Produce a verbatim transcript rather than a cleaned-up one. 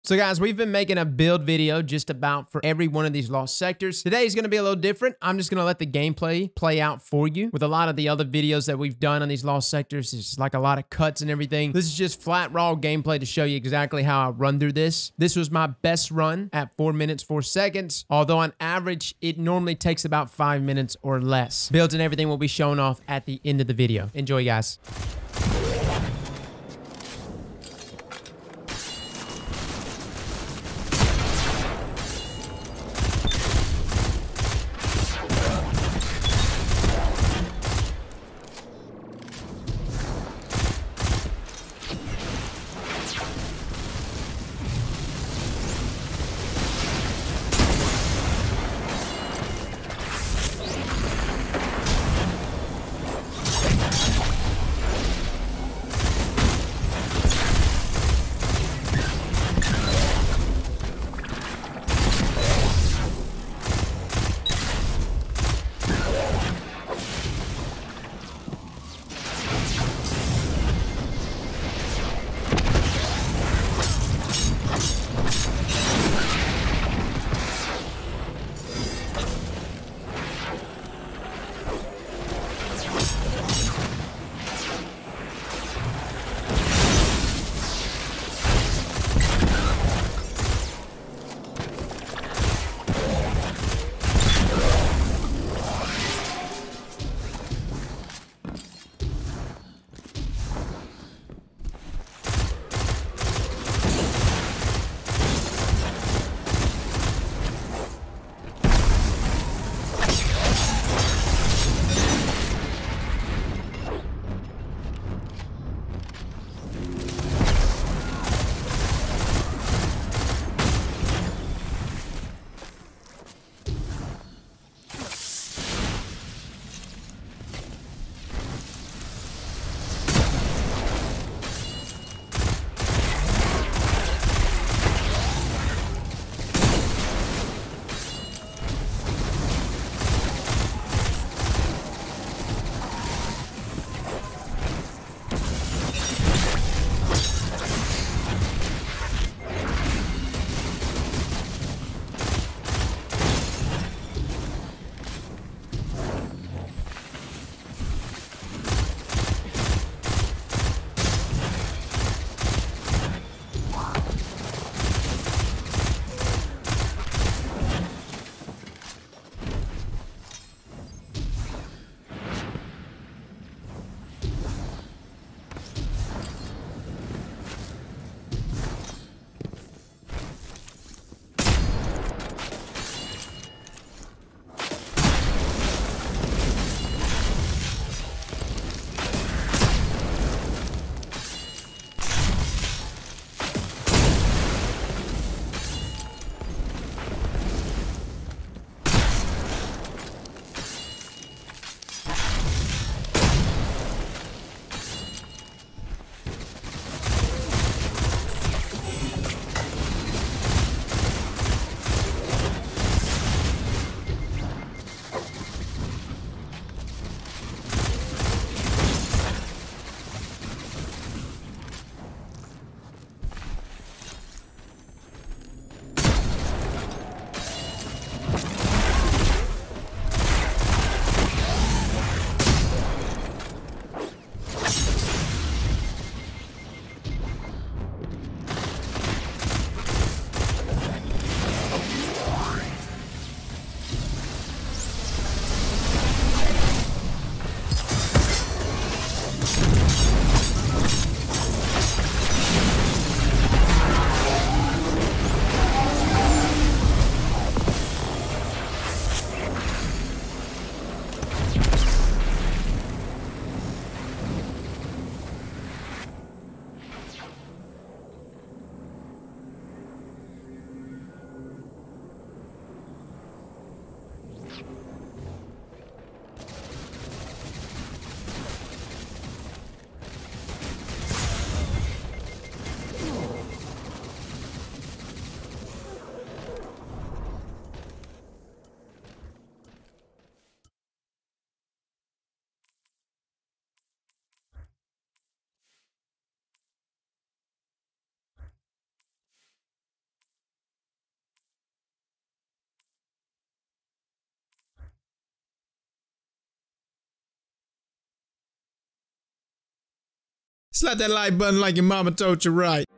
So guys, we've been making a build video just about for every one of these lost sectors. Today is going to be a little different. I'm just going to let the gameplay play out for you. With a lot of the other videos that we've done on these lost sectors, it's like a lot of cuts and everything. This is just flat raw gameplay to show you exactly how I run through this. This was my best run at four minutes, four seconds. Although on average, it normally takes about five minutes or less. Builds and everything will be shown off at the end of the video. Enjoy, guys. Slap that like button like your mama told you right.